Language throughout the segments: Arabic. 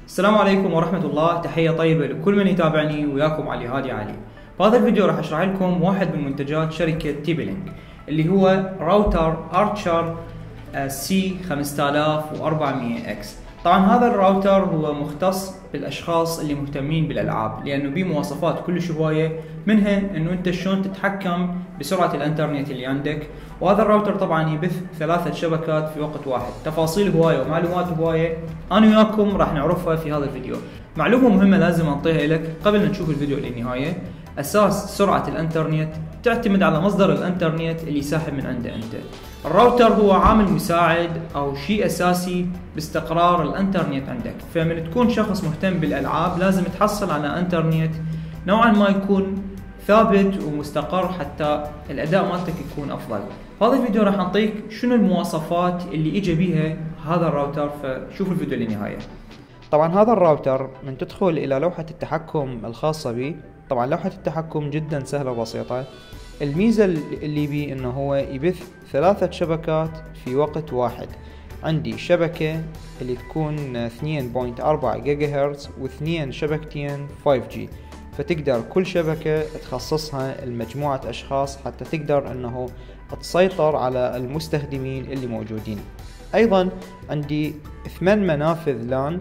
السلام عليكم ورحمة الله. تحية طيبة لكل من يتابعني وياكم علي هادي علي. بهذا الفيديو راح اشرح لكم واحد من منتجات شركة TP-Link اللي هو راوتر ارشر C5400X. طبعا هذا الراوتر هو مختص بالاشخاص اللي مهتمين بالالعاب، لانه بيه مواصفات كلش هواية، منها انه انت شلون تتحكم بسرعة الانترنت اللي عندك. وهذا الراوتر طبعا يبث 3 شبكات في وقت واحد. تفاصيل هواية ومعلومات هواية انا وياكم راح نعرفها في هذا الفيديو. معلومة مهمة لازم انطيها لك قبل ما نشوف الفيديو للنهاية: اساس سرعة الانترنت تعتمد على مصدر الانترنت اللي ساحب من عنده انت. الراوتر هو عامل مساعد او شيء اساسي باستقرار الانترنت عندك، فمن تكون شخص مهتم بالالعاب لازم تحصل على انترنت نوعا ما يكون ثابت ومستقر حتى الاداء مالتك يكون افضل. في هذا الفيديو راح نعطيك شنو المواصفات اللي اجى بيها هذا الراوتر، فشوفوا الفيديو للنهاية. طبعا هذا الراوتر من تدخل الى لوحة التحكم الخاصة به، طبعا لوحة التحكم جدا سهلة وبسيطة. الميزة اللي بيه انه هو يبث 3 شبكات في وقت واحد. عندي شبكة اللي تكون 2.4 جيجا هرتز و2 شبكتين 5G، فتقدر كل شبكة تخصصها لمجموعة اشخاص حتى تقدر انه تسيطر على المستخدمين اللي موجودين. ايضا عندي 8 منافذ لان،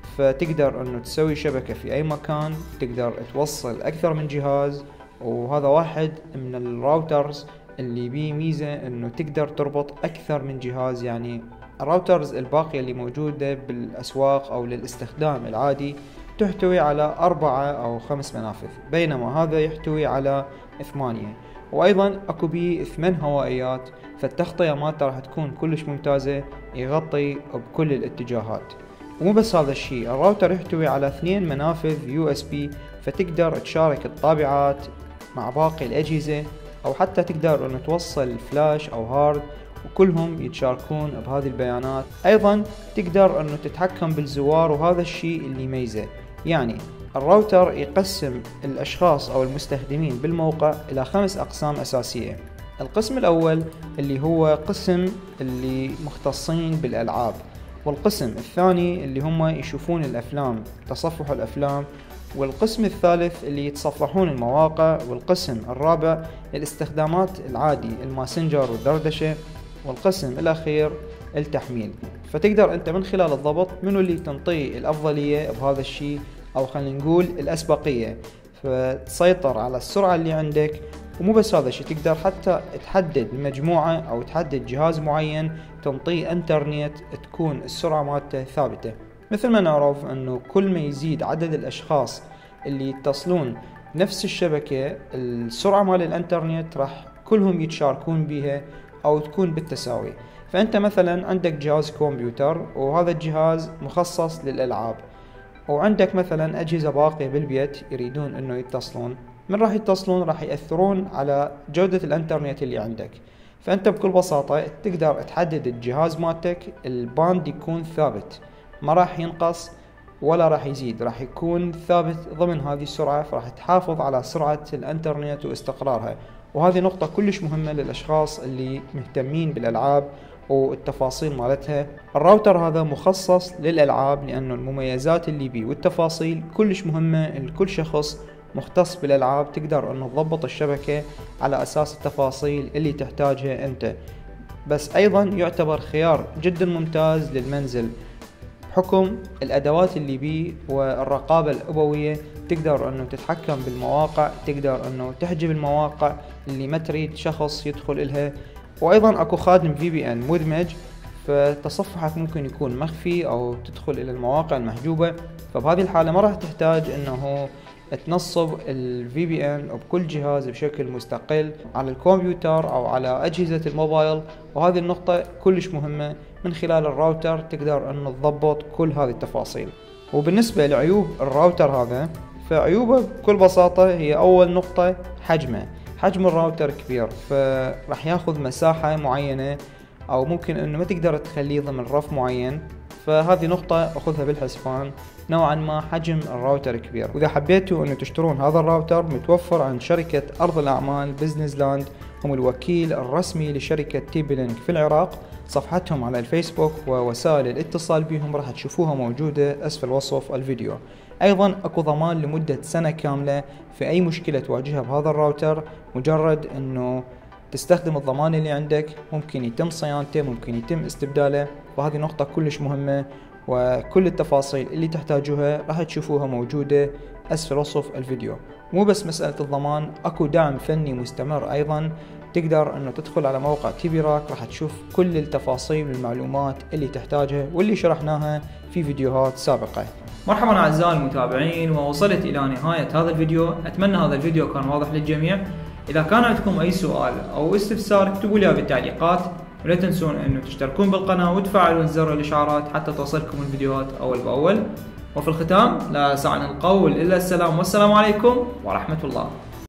فتقدر انه تسوي شبكة في اي مكان، تقدر توصل اكثر من جهاز. وهذا واحد من الراوترز اللي بيه ميزة انه تقدر تربط اكثر من جهاز. يعني الراوترز الباقية اللي موجودة بالاسواق او للاستخدام العادي تحتوي على 4 أو 5 منافذ، بينما هذا يحتوي على 8. وايضا اكو بيه 8 هوائيات، فالتغطية مالته راح تكون كلش ممتازة، يغطي بكل الاتجاهات. ومو بس هذا الشيء، الراوتر يحتوي على 2 منافذ USB، فتقدر تشارك الطابعات مع باقي الأجهزة، أو حتى تقدر أن توصل فلاش أو هارد وكلهم يتشاركون بهذه البيانات. أيضا تقدر أن تتحكم بالزوار، وهذا الشيء اللي يميزه. يعني الراوتر يقسم الأشخاص أو المستخدمين بالموقع إلى 5 أقسام أساسية. القسم الأول اللي هو قسم اللي مختصين بالألعاب، والقسم الثاني اللي هم يشوفون الأفلام، تصفح الأفلام، والقسم الثالث اللي يتصفحون المواقع، والقسم الرابع الاستخدامات العادي الماسنجر والدردشة، والقسم الأخير التحميل. فتقدر أنت من خلال الضبط منو اللي تنطيه الأفضلية بهذا الشيء، أو خلينا نقول الأسبقية، فتسيطر على السرعة اللي عندك. ومو بس هذا الشيء، تقدر حتى تحدد مجموعة أو تحدد جهاز معين تنطيه انترنت تكون السرعة مالته ثابتة. مثل ما نعرف انه كل ما يزيد عدد الاشخاص اللي يتصلون نفس الشبكة، السرعة مال الانترنت راح كلهم يتشاركون بها او تكون بالتساوي. فانت مثلا عندك جهاز كمبيوتر، وهذا الجهاز مخصص للالعاب، وعندك مثلا اجهزة باقية بالبيت يريدون انه يتصلون. من راح يتصلون راح يأثرون على جودة الانترنت اللي عندك. فانت بكل بساطة تقدر تحدد الجهاز مالتك الباند يكون ثابت، ما راح ينقص ولا راح يزيد، راح يكون ثابت ضمن هذه السرعة، فراح تحافظ على سرعة الانترنت واستقرارها. وهذه نقطة كلش مهمة للأشخاص اللي مهتمين بالألعاب والتفاصيل مالتها. الراوتر هذا مخصص للألعاب لأنه المميزات اللي بيه والتفاصيل كلش مهمة لكل شخص مختص بالألعاب. تقدر أنه تضبط الشبكة على أساس التفاصيل اللي تحتاجها أنت. بس أيضا يعتبر خيار جدا ممتاز للمنزل بحكم الأدوات اللي بيه والرقابة الأبوية. تقدر أنه تتحكم بالمواقع، تقدر أنه تحجب المواقع اللي ما تريد شخص يدخل إلها. وأيضا أكو خادم VPN مدمج، فتصفحك ممكن يكون مخفي أو تدخل إلى المواقع المحجوبة. فبهذه الحالة ما راح تحتاج أنه تنصب ال VPN بكل جهاز بشكل مستقل على الكمبيوتر أو على أجهزة الموبايل. وهذه النقطة كلش مهمة، من خلال الراوتر تقدر أن تضبط كل هذه التفاصيل. وبالنسبة لعيوب الراوتر هذا، فعيوبه بكل بساطة هي أول نقطة حجمه. حجم الراوتر كبير، فرح ياخذ مساحة معينة، أو ممكن أنه ما تقدر تخليه ضمن رف معين. فهذه نقطة أخذها بالحسبان. نوعا ما حجم الراوتر كبير. وإذا حبيتوا أنه تشترون هذا الراوتر، متوفر عند شركة أرض الأعمال بزنس لاند، هم الوكيل الرسمي لشركة TP-Link في العراق. صفحتهم على الفيسبوك ووسائل الاتصال بهم راح تشوفوها موجودة أسفل وصف الفيديو. أيضا أكو ضمان لمدة سنة كاملة في أي مشكلة تواجهها بهذا الراوتر، مجرد أنه تستخدم الضمان اللي عندك ممكن يتم صيانته، ممكن يتم استبداله، وهذه نقطة كلش مهمة. وكل التفاصيل اللي تحتاجوها راح تشوفوها موجودة أسفل وصف الفيديو. مو بس مسألة الضمان، أكو دعم فني مستمر أيضا. تقدر أنه تدخل على موقع تي راك، راح تشوف كل التفاصيل والمعلومات اللي تحتاجها واللي شرحناها في فيديوهات سابقة. مرحبا أعزائي المتابعين، ووصلت إلى نهاية هذا الفيديو. أتمنى هذا الفيديو كان واضح للجميع. إذا كان عندكم أي سؤال أو استفسار اكتبوا لي بالتعليقات، ولا تنسون أنه تشتركون بالقناة وتفعلون زر الإشعارات حتى توصلكم الفيديوهات أول بأول. وفي الختام لا يسعني القول إلا السلام، والسلام عليكم ورحمة الله.